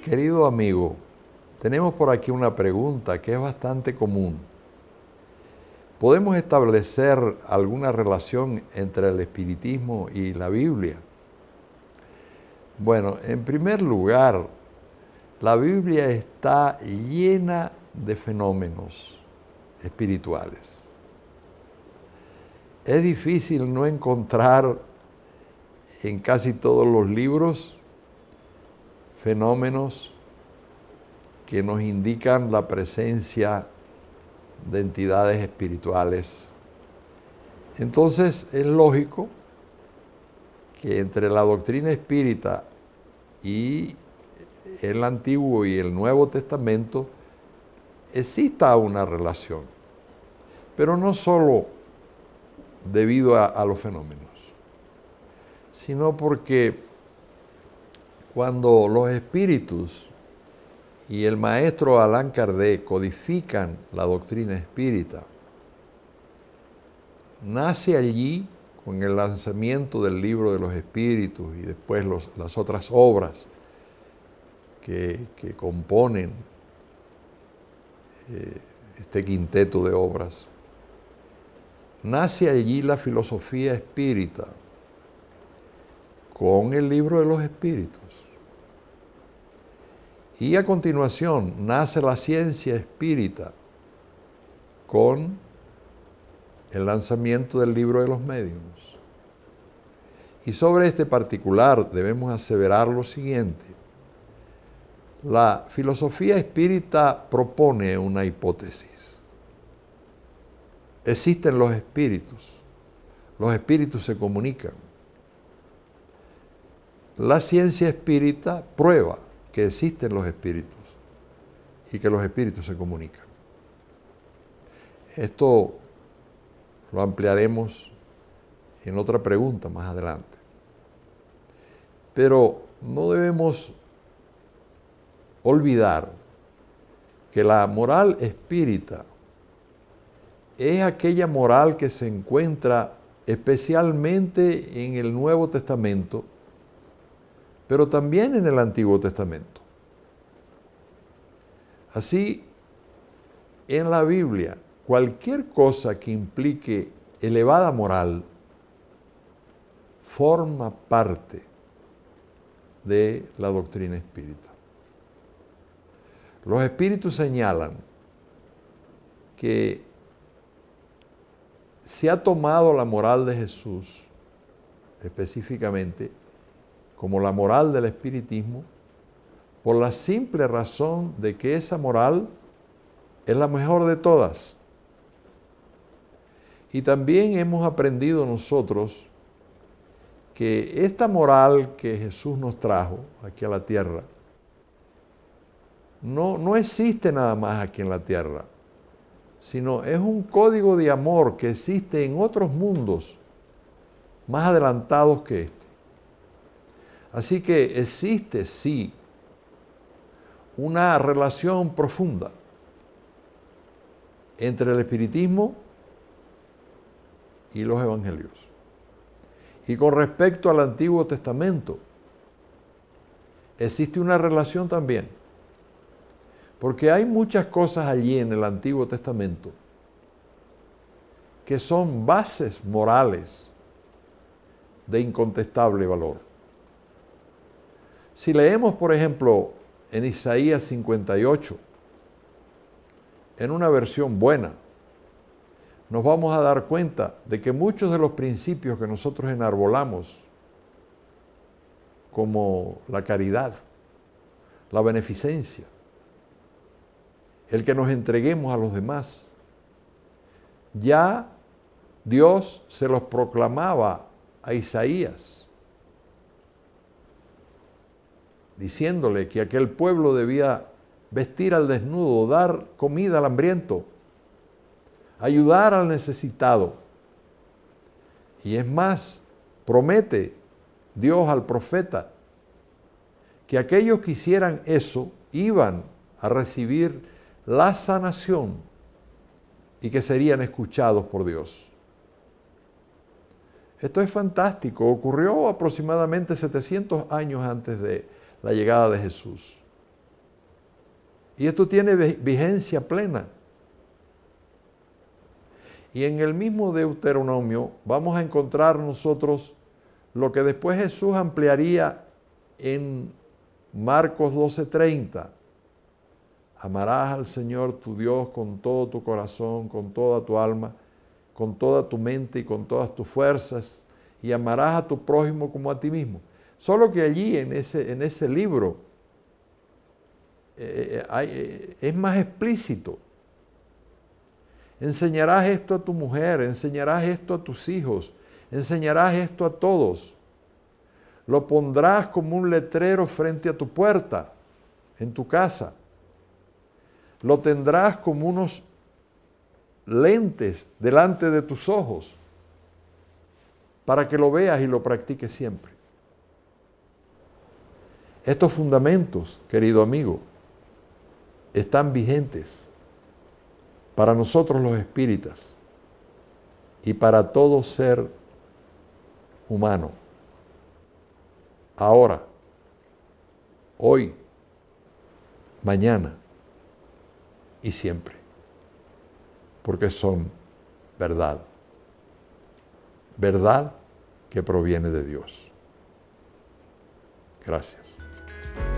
Querido amigo, tenemos por aquí una pregunta que es bastante común. ¿Podemos establecer alguna relación entre el espiritismo y la Biblia? Bueno, en primer lugar, la Biblia está llena de fenómenos espirituales. Es difícil no encontrar en casi todos los libros fenómenos que nos indican la presencia de entidades espirituales. Entonces es lógico que entre la doctrina espírita y el Antiguo y el Nuevo Testamento exista una relación, pero no solo debido a los fenómenos, sino porque cuando los espíritus y el maestro Allan Kardec codifican la doctrina espírita, nace allí con el lanzamiento del libro de los espíritus y después las otras obras que componen este quinteto de obras. Nace allí la filosofía espírita con el libro de los espíritus. Y a continuación nace la ciencia espírita con el lanzamiento del libro de los médiunos. Y sobre este particular debemos aseverar lo siguiente. La filosofía espírita propone una hipótesis. Existen los espíritus se comunican. La ciencia espírita prueba que existen los espíritus y que los espíritus se comunican. Esto lo ampliaremos en otra pregunta más adelante. Pero no debemos olvidar que la moral espírita es aquella moral que se encuentra especialmente en el Nuevo Testamento, pero también en el Antiguo Testamento. Así, en la Biblia, cualquier cosa que implique elevada moral forma parte de la doctrina espírita. Los espíritus señalan que se ha tomado la moral de Jesús, específicamente, como la moral del espiritismo, por la simple razón de que esa moral es la mejor de todas. Y también hemos aprendido nosotros que esta moral que Jesús nos trajo aquí a la tierra, no existe nada más aquí en la tierra, sino es un código de amor que existe en otros mundos más adelantados que este. Así que existe, sí, una relación profunda entre el espiritismo y los evangelios. Y con respecto al Antiguo Testamento, existe una relación también, porque hay muchas cosas allí en el Antiguo Testamento que son bases morales de incontestable valor. Si leemos, por ejemplo, en Isaías 58, en una versión buena, nos vamos a dar cuenta de que muchos de los principios que nosotros enarbolamos, como la caridad, la beneficencia, el que nos entreguemos a los demás, ya Dios se los proclamaba a Isaías, diciéndole que aquel pueblo debía vestir al desnudo, dar comida al hambriento, ayudar al necesitado. Y es más, promete Dios al profeta que aquellos que hicieran eso iban a recibir la sanación y que serían escuchados por Dios. Esto es fantástico. Ocurrió aproximadamente 700 años antes de la llegada de Jesús. Y esto tiene vigencia plena. Y en el mismo Deuteronomio vamos a encontrar nosotros lo que después Jesús ampliaría en Marcos 12:30. Amarás al Señor tu Dios con todo tu corazón, con toda tu alma, con toda tu mente y con todas tus fuerzas, y amarás a tu prójimo como a ti mismo. Solo que allí en ese libro es más explícito. Enseñarás esto a tu mujer, enseñarás esto a tus hijos, enseñarás esto a todos. Lo pondrás como un letrero frente a tu puerta, en tu casa. Lo tendrás como unos lentes delante de tus ojos, para que lo veas y lo practiques siempre. Estos fundamentos, querido amigo, están vigentes para nosotros los espíritas y para todo ser humano. Ahora, hoy, mañana y siempre, porque son verdad. Verdad que proviene de Dios. Gracias.